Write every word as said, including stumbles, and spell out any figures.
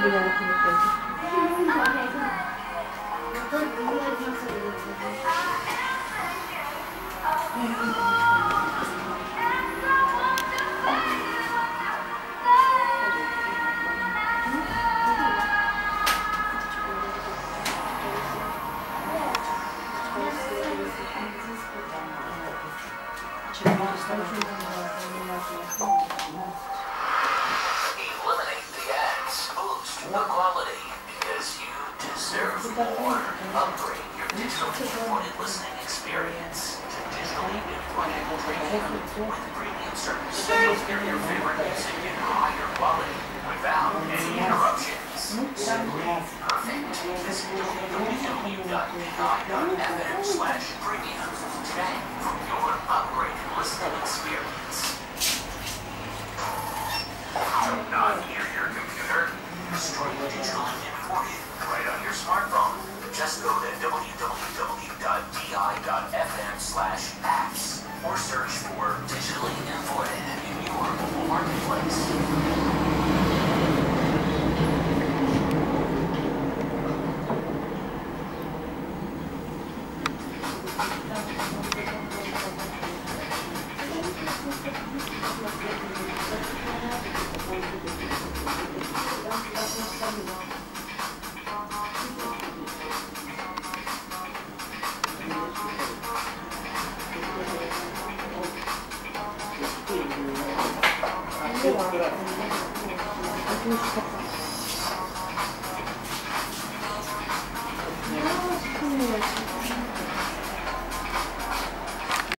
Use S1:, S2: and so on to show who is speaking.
S1: Eliminate the ads. Boost the quality because you deserve more. Upgrade your digitally imported listening experience to digitally imported premium with premium service. You'll hear your favorite music in higher quality without any interruptions. Simply perfect. Visit w w w dot d i dot f m slash premium today for your upgraded listening experience. Do not hear your computer? Stream digitally imported right on your smartphone. Just go to w w w dot d i dot f m slash apps or search for digitally imported in your mobile marketplace.
S2: Thank you.